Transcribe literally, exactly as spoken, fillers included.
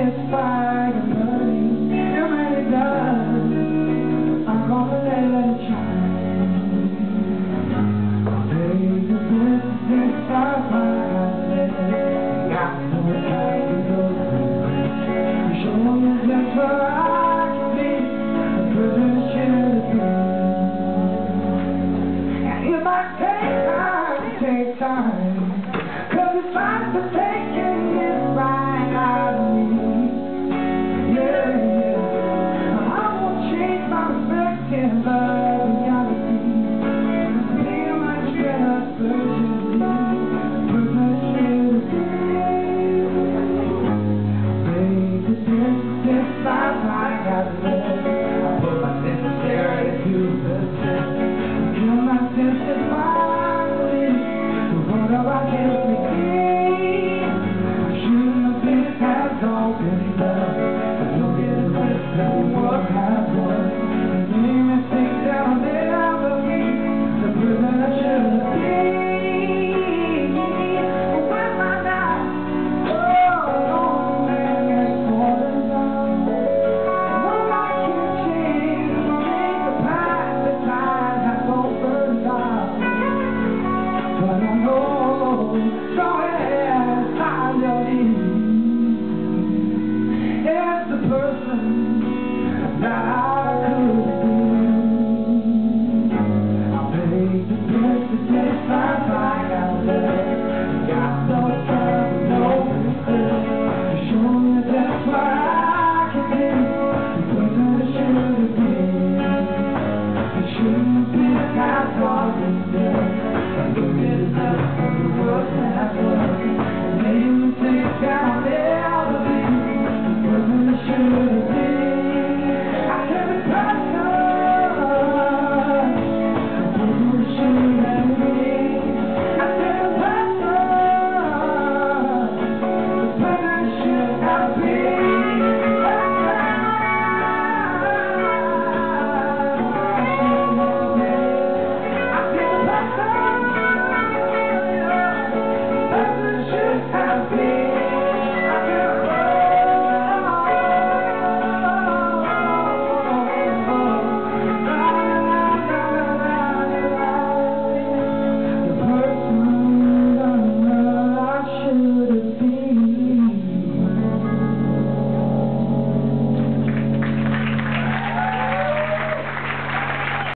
this fire burning, no matter does, I'm gonna let it shine. Baby, this is fire, fire, got no time to go. You show me just what I can be, a person should be. And it might take time, take time, 'cause it's time to take it. Person